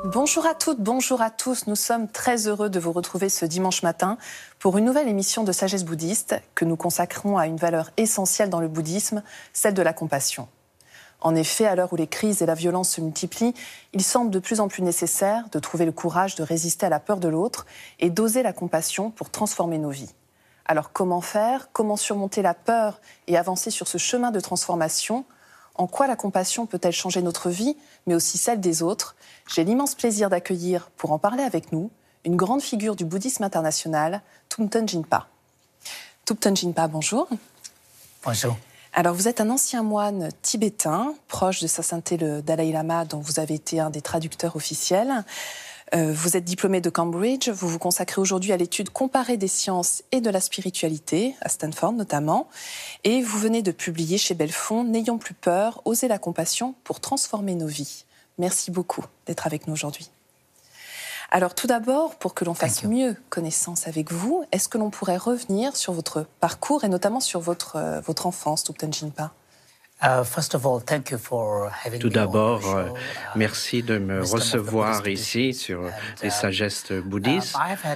Bonjour à toutes, bonjour à tous. Nous sommes très heureux de vous retrouver ce dimanche matin pour une nouvelle émission de Sagesse bouddhiste que nous consacrons à une valeur essentielle dans le bouddhisme, celle de la compassion. En effet, à l'heure où les crises et la violence se multiplient, il semble de plus en plus nécessaire de trouver le courage de résister à la peur de l'autre et d'oser la compassion pour transformer nos vies. Alors comment faire? Comment surmonter la peur et avancer sur ce chemin de transformation? En quoi la compassion peut-elle changer notre vie, mais aussi celle des autres? J'ai l'immense plaisir d'accueillir, pour en parler avec nous, une grande figure du bouddhisme international, Thupten Jinpa. Thupten Jinpa, bonjour. Bonjour. Alors, vous êtes un ancien moine tibétain, proche de Sa Sainteté le Dalai Lama, dont vous avez été un des traducteurs officiels. Vous êtes diplômé de Cambridge, vous vous consacrez aujourd'hui à l'étude comparée des sciences et de la spiritualité, à Stanford notamment, et vous venez de publier chez Belfond « N'ayons plus peur, oser la compassion pour transformer nos vies ». Merci beaucoup d'être avec nous aujourd'hui. Alors tout d'abord, pour que l'on fasse mieux connaissance avec vous, est-ce que l'on pourrait revenir sur votre parcours et notamment sur votre enfance, Thupten Jinpa? Tout d'abord, merci de me recevoir ici sur les sagesses bouddhistes.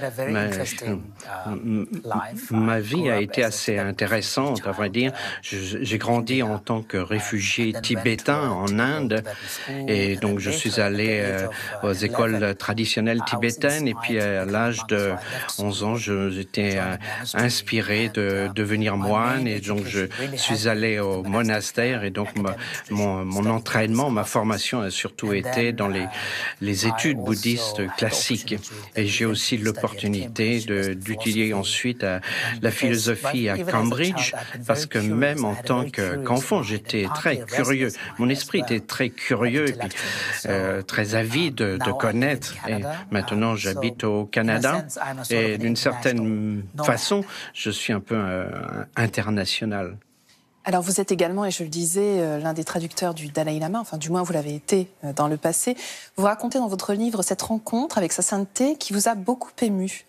Ma vie a été assez intéressante, à vrai dire. J'ai grandi en tant que réfugié tibétain en Inde et donc je suis allé aux écoles traditionnelles tibétaines et puis à l'âge de 11 ans, j'étais inspiré de devenir moine et donc je suis allé au monastère. Et donc, mon entraînement, ma formation a surtout été dans les études bouddhistes classiques. Et j'ai aussi l'opportunité d'étudier ensuite la philosophie à Cambridge, parce que même en tant qu'enfant, j'étais très curieux. Mon esprit était très curieux et puis très avide de connaître. Et maintenant, j'habite au Canada et d'une certaine façon, je suis un peu international. Alors vous êtes également, et je le disais, l'un des traducteurs du Dalai Lama, enfin du moins vous l'avez été dans le passé. Vous racontez dans votre livre cette rencontre avec Sa Sainteté qui vous a beaucoup ému.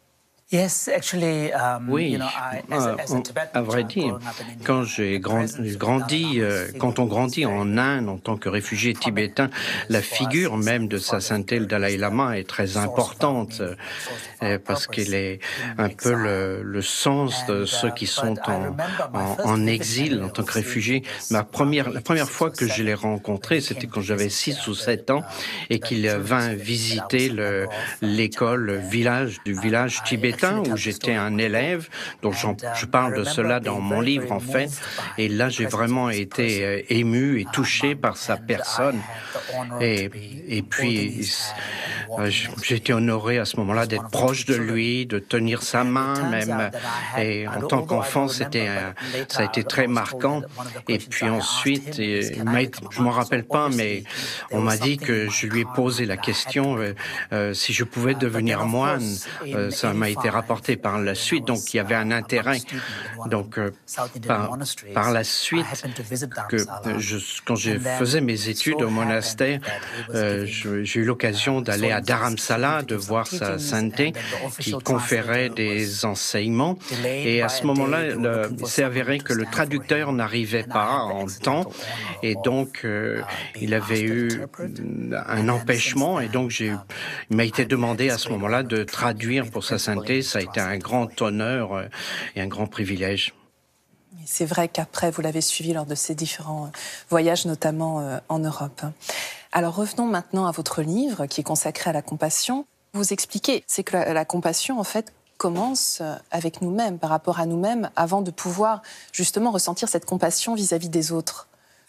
Oui, à vrai dire, quand quand on grandit en Inde en tant que réfugié tibétain, la figure même de Sa Sainteté le Dalai Lama est très importante parce qu'il est un peu le sens de ceux qui sont en exil en tant que réfugiés. La première fois que je l'ai rencontré, c'était quand j'avais 6 ou 7 ans et qu'il vint visiter l'école du village tibétain où j'étais un élève, donc je parle de cela dans mon livre en fait, et là j'ai vraiment été ému et touché par sa personne, et puis j'ai été honoré à ce moment-là d'être proche de lui, de tenir sa main même, et en tant qu'enfant ça a été très marquant. Et puis ensuite, je m'en rappelle pas, mais on m'a dit que je lui ai posé la question si je pouvais devenir moine. Ça m'a été rapporté par la suite, donc il y avait un intérêt. Donc par la suite, quand je faisais mes études au monastère, j'ai eu l'occasion d'aller à Dharamsala, de voir Sa Sainteté qui conférait des enseignements. Et à ce moment-là, il s'est avéré que le traducteur n'arrivait pas en temps, et donc il avait eu un empêchement, et donc il m'a été demandé à ce moment-là de traduire pour Sa Sainteté. Ça a été un grand honneur et un grand privilège. C'est vrai qu'après, vous l'avez suivi lors de ces différents voyages, notamment en Europe. Alors revenons maintenant à votre livre qui est consacré à la compassion. Vous expliquez, c'est que la compassion, en fait, commence avec nous-mêmes, par rapport à nous-mêmes, avant de pouvoir justement ressentir cette compassion vis-à-vis des autres.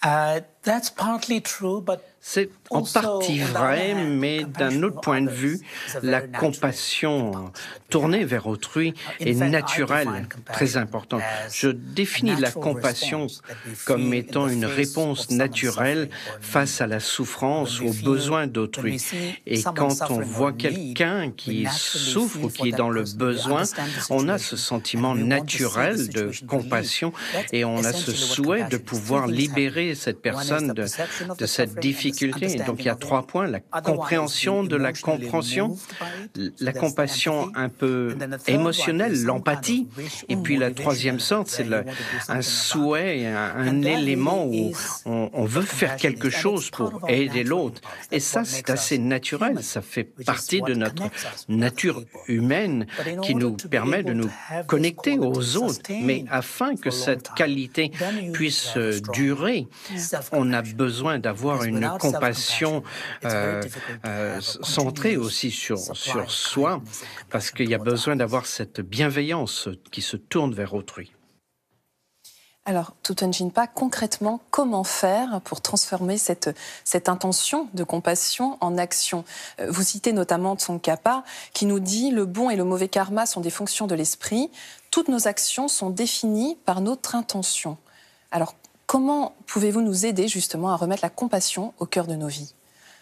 C'est en partie vrai, mais d'un autre point de vue, la compassion tournée vers autrui est naturelle, très importante. Je définis la compassion comme étant une réponse naturelle face à la souffrance ou aux besoins d'autrui. Et quand on voit quelqu'un qui souffre ou qui est dans le besoin, on a ce sentiment naturel de compassion et on a ce souhait de pouvoir libérer cette personne personne de cette difficulté. Donc il y a 3 points, la compréhension de la compréhension, la compassion un peu émotionnelle, l'empathie, et puis la troisième sorte, c'est un souhait, un élément où on veut faire quelque chose pour aider l'autre. Et ça, c'est assez naturel, ça fait partie de notre nature humaine qui nous permet de nous connecter aux autres. Mais afin que cette qualité puisse durer, on a besoin d'avoir une compassion centrée aussi sur soi, parce qu'il y a besoin d'avoir cette bienveillance qui se tourne vers autrui. Alors, Tutan Jinpa, concrètement, comment faire pour transformer cette intention de compassion en action? Vous citez notamment Tsongkhapa qui nous dit « Le bon et le mauvais karma sont des fonctions de l'esprit. Toutes nos actions sont définies par notre intention. » Alors, comment pouvez-vous nous aider justement à remettre la compassion au cœur de nos vies?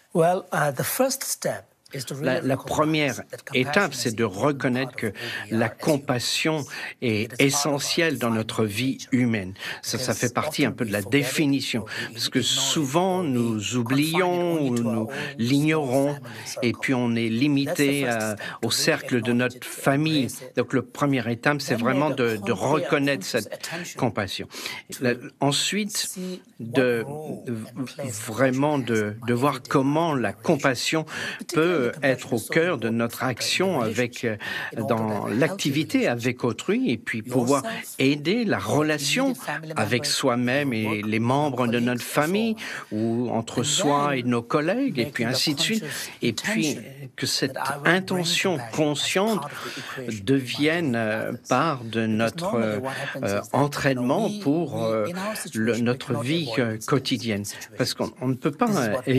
La première étape, c'est de reconnaître que la compassion est essentielle dans notre vie humaine. Ça fait partie un peu de la définition, parce que souvent nous oublions ou nous l'ignorons, et puis on est limité au cercle de notre famille. Donc la première étape, c'est vraiment de reconnaître cette compassion. Ensuite, de voir comment la compassion peut être au cœur de notre action dans l'activité avec autrui, et puis pouvoir aider la relation avec soi-même et les membres de notre famille, ou entre soi et nos collègues, et puis ainsi de suite. Et puis que cette intention consciente devienne part de notre entraînement pour notre vie quotidienne. Parce qu'on ne peut pas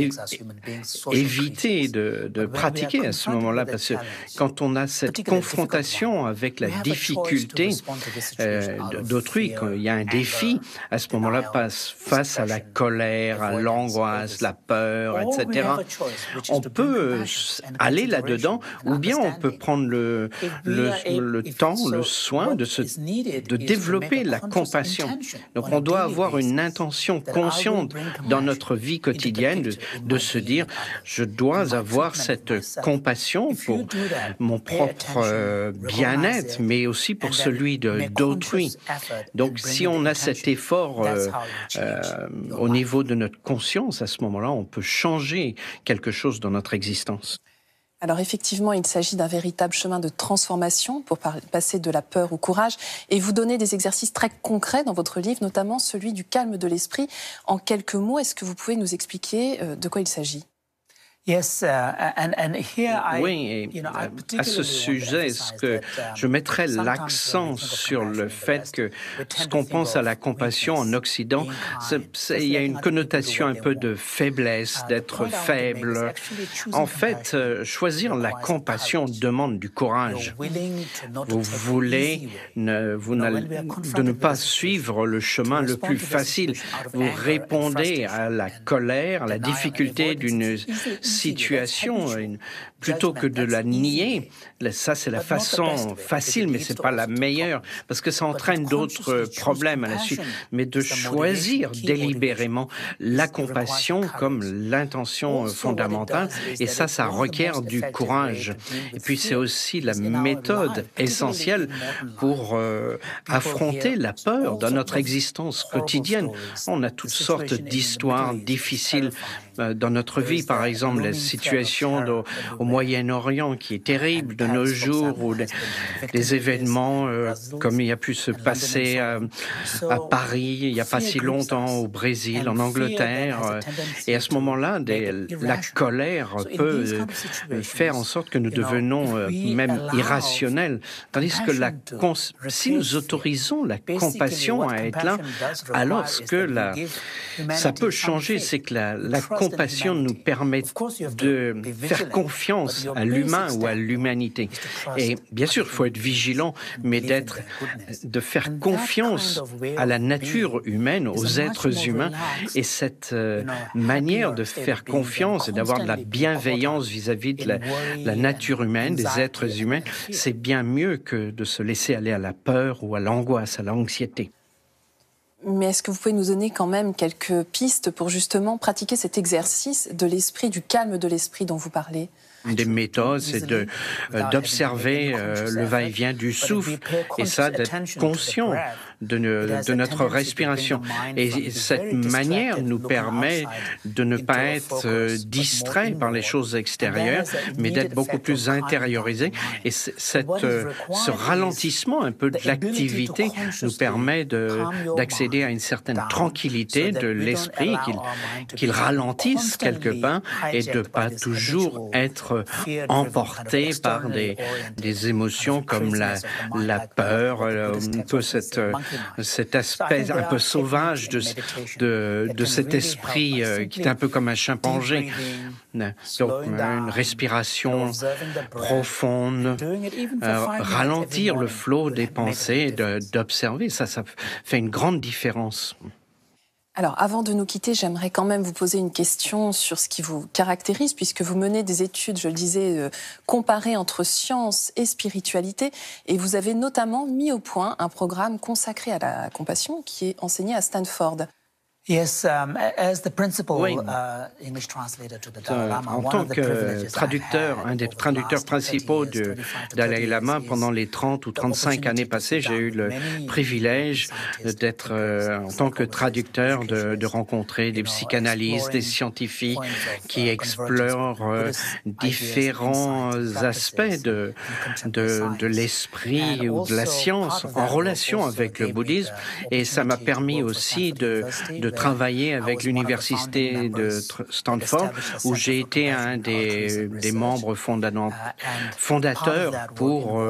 éviter de pratiquer à ce moment-là, parce que quand on a cette confrontation avec la difficulté d'autrui, quand il y a un défi, à ce moment-là, face à la colère, à l'angoisse, la peur, etc., on peut aller là-dedans, ou bien on peut prendre le temps, le soin de développer la compassion. Donc on doit avoir une intention consciente dans notre vie quotidienne de se dire, je dois avoir cette compassion pour mon propre bien-être, mais aussi pour celui d'autrui. Donc si on a cet effort au niveau de notre conscience, à ce moment-là, on peut changer quelque chose dans notre existence. Alors effectivement, il s'agit d'un véritable chemin de transformation pour passer de la peur au courage. Et vous donnez des exercices très concrets dans votre livre, notamment celui du calme de l'esprit. En quelques mots, est-ce que vous pouvez nous expliquer de quoi il s'agit? Oui, et à ce sujet, est-ce que je mettrais l'accent sur le fait que ce qu'on pense à la compassion en Occident, il y a une connotation un peu de faiblesse, d'être faible. En fait, choisir la compassion demande du courage. Vous voulez de ne pas suivre le chemin le plus facile. Vous répondez à la colère, à la difficulté d'une situation, plutôt que de la nier. Ça, c'est la façon facile, mais c'est pas la meilleure, parce que ça entraîne d'autres problèmes à la suite. Mais de choisir délibérément la compassion comme l'intention fondamentale, et ça requiert du courage. Et puis, c'est aussi la méthode essentielle pour affronter la peur dans notre existence quotidienne. On a toutes sortes d'histoires difficiles dans notre vie, par exemple, la situation au Moyen-Orient qui est terrible de nos jours, ou des événements comme il a pu se passer à Paris il n'y a pas si longtemps, au Brésil, en Angleterre. Et à ce moment-là, la colère peut faire en sorte que nous devenons même irrationnels. Tandis que si nous autorisons la compassion à être là, alors ça peut changer, c'est que la compassion nous permet de faire confiance à l'humain ou à l'humanité. Et bien sûr, il faut être vigilant, mais de faire confiance à la nature humaine, aux êtres humains. Et cette manière de faire confiance et d'avoir de la bienveillance vis-à-vis de la nature humaine, des êtres humains, c'est bien mieux que de se laisser aller à la peur ou à l'angoisse, à l'anxiété. Mais est-ce que vous pouvez nous donner quand même quelques pistes pour justement pratiquer cet exercice de l'esprit, du calme de l'esprit dont vous parlez ? Une des méthodes, c'est d'observer le va-et-vient du souffle et ça, d'être conscient de notre respiration. Et cette manière nous permet de ne pas être distrait par les choses extérieures, mais d'être beaucoup plus intériorisé. Et ce ralentissement un peu de l'activité nous permet d'accéder à une certaine tranquillité de l'esprit, qu'il ralentisse quelque part et de ne pas toujours être emporté par des émotions comme la peur, un peu cet aspect un peu sauvage de cet esprit qui est un peu comme un chimpanzé. Donc une respiration profonde, ralentir le flot des pensées, d'observer, ça fait une grande différence. Alors, avant de nous quitter, j'aimerais quand même vous poser une question sur ce qui vous caractérise, puisque vous menez des études, je le disais, comparées entre science et spiritualité, et vous avez notamment mis au point un programme consacré à la compassion qui est enseigné à Stanford. Yes, as the principal English translator to the Dalai Lama, en tant que traducteur, un des traducteurs principaux du Dalai Lama, pendant les 30 ou 35 années passées, j'ai eu le privilège d'être, en tant que traducteur, de rencontrer des psychanalystes, des scientifiques qui explorent différents aspects de l'esprit ou de la science en relation avec le bouddhisme. Et ça m'a permis aussi de travailler avec l'université de Stanford, où j'ai été un des membres fondateurs pour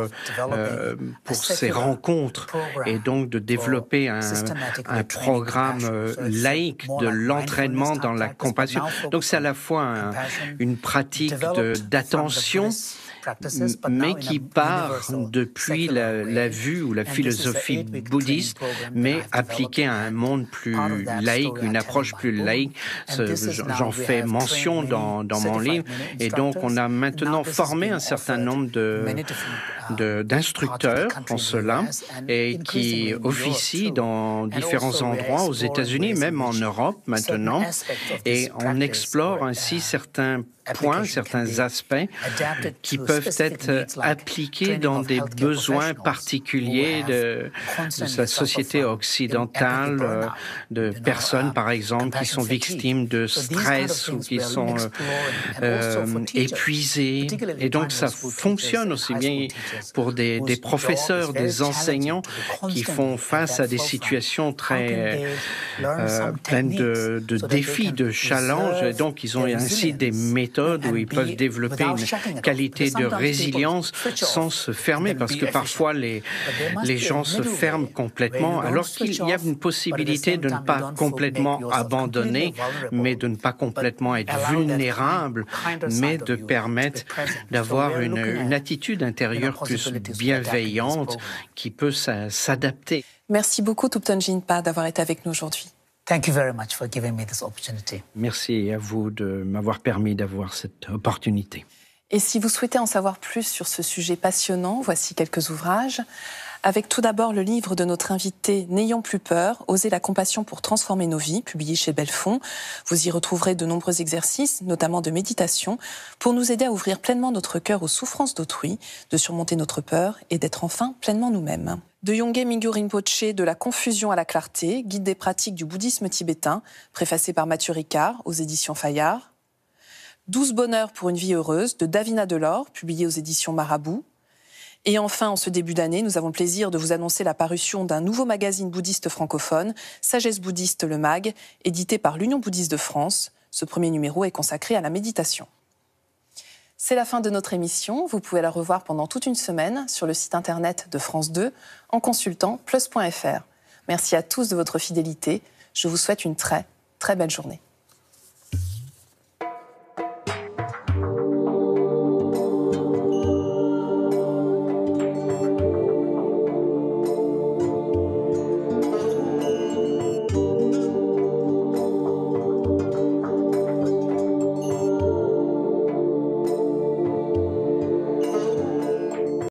ces rencontres, et donc de développer un programme laïque de l'entraînement dans la compassion. Donc c'est à la fois une pratique d'attention, mais qui part depuis la vue ou la philosophie bouddhiste, mais appliquée à un monde plus laïque, une approche plus laïque. J'en fais mention dans mon livre. Et donc, on a maintenant formé un certain nombre d'instructeurs en cela, et qui officient dans différents endroits aux États-Unis, même en Europe maintenant. Et on explore ainsi certains points, certains aspects qui peuvent être appliqués dans des besoins particuliers de la société occidentale, de personnes, par exemple, qui sont victimes de stress ou qui sont épuisées. Et donc, ça fonctionne aussi bien pour des professeurs, des enseignants qui font face à des situations très pleines de défis, de challenges. Et donc, ils ont ainsi des méthodes où ils peuvent développer une qualité de résilience sans se fermer, parce que parfois les gens se ferment complètement, alors qu'il y a une possibilité de ne pas complètement abandonner, mais de ne pas complètement être vulnérable, mais de permettre d'avoir une attitude intérieure plus bienveillante qui peut s'adapter. Merci beaucoup, Thupten Jinpa, d'avoir été avec nous aujourd'hui. Thank you very much for giving me this opportunity. Merci à vous de m'avoir permis d'avoir cette opportunité. Et si vous souhaitez en savoir plus sur ce sujet passionnant, voici quelques ouvrages. Avec tout d'abord le livre de notre invité « N'ayons plus peur, oser la compassion pour transformer nos vies », publié chez Belfond. Vous y retrouverez de nombreux exercices, notamment de méditation, pour nous aider à ouvrir pleinement notre cœur aux souffrances d'autrui, de surmonter notre peur et d'être enfin pleinement nous-mêmes. De Yongey Mingyur Rinpoche, de la confusion à la clarté, guide des pratiques du bouddhisme tibétain, préfacé par Mathieu Ricard aux éditions Fayard. 12 bonheurs pour une vie heureuse, de Davina Delors, publié aux éditions Marabout. Et enfin, en ce début d'année, nous avons le plaisir de vous annoncer la parution d'un nouveau magazine bouddhiste francophone, Sagesse bouddhiste le MAG, édité par l'Union bouddhiste de France. Ce premier numéro est consacré à la méditation. C'est la fin de notre émission. Vous pouvez la revoir pendant toute une semaine sur le site internet de France 2 en consultant plus.fr. Merci à tous de votre fidélité. Je vous souhaite une très, très belle journée.